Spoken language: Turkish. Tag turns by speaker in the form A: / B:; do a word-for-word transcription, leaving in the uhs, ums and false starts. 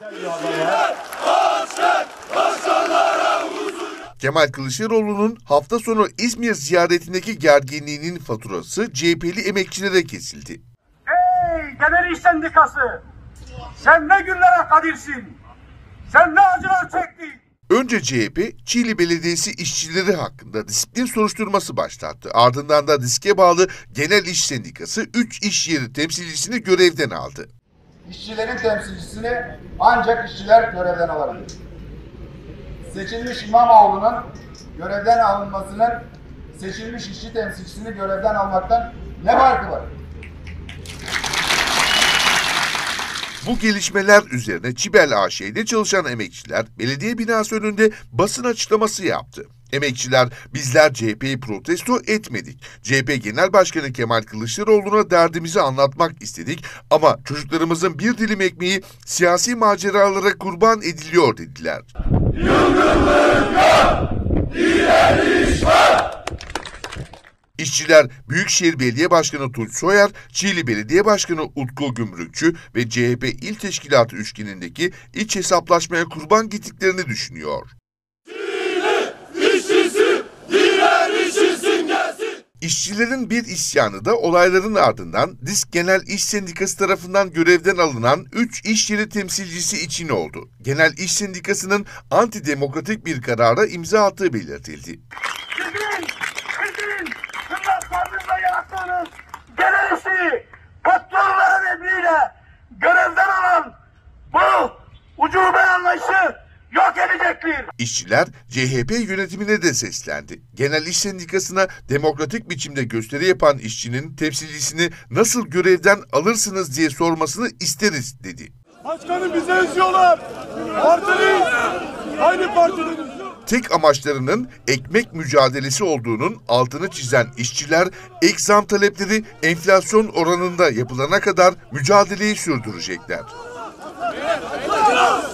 A: Kemal Kılıçdaroğlu'nun hafta sonu İzmir ziyaretindeki gerginliğinin faturası C H P'li emekçilere kesildi.
B: Ey Genel İş Sendikası! Sen ne günlere kadirsin? Sen ne acılar çektin?
A: Önce C H P, Çiğli Belediyesi işçileri hakkında disiplin soruşturması başlattı. Ardından da diske bağlı Genel İş Sendikası üç iş yeri temsilcisini görevden aldı.
C: İşçilerin temsilcisini ancak işçiler görevden alabilir. Seçilmiş İmamoğlu'nun görevden alınmasının seçilmiş işçi temsilcisini görevden almaktan ne farkı var?
A: Bu gelişmeler üzerine Çibel A Ş'de çalışan emekçiler belediye binası önünde basın açıklaması yaptı. Emekçiler, bizler C H P'yi protesto etmedik. C H P Genel Başkanı Kemal Kılıçdaroğlu'na derdimizi anlatmak istedik ama çocuklarımızın bir dilim ekmeği siyasi maceralara kurban ediliyor dediler. İşçiler, Büyükşehir Belediye Başkanı Tunç Soyer, Çiğli Belediye Başkanı Utku Gümrükçü ve C H P İl Teşkilatı üçgenindeki iç hesaplaşmaya kurban gittiklerini düşünüyor. İşçilerin bir isyanı da olayların ardından Disk Genel İş Sendikası tarafından görevden alınan üç iş yeri temsilcisi için oldu. Genel İş Sendikası'nın antidemokratik bir karara imza attığı belirtildi.
B: Sizin, sizin tırnaklarınızla yarattığınız genel işi patronların emriyle görevden alan bu ucube anlayışı yok edecektir.
A: İşçiler C H P yönetimine de seslendi. Genel İş Sendikası'na demokratik biçimde gösteri yapan işçinin temsilcisini nasıl görevden alırsınız diye sormasını isteriz dedi.
B: Başkanım bize eziyorlar. Partiliyiz. Aynı partinin.
A: Tek amaçlarının ekmek mücadelesi olduğunun altını çizen işçiler, ek zam talepleri enflasyon oranında yapılana kadar mücadeleyi sürdürecekler.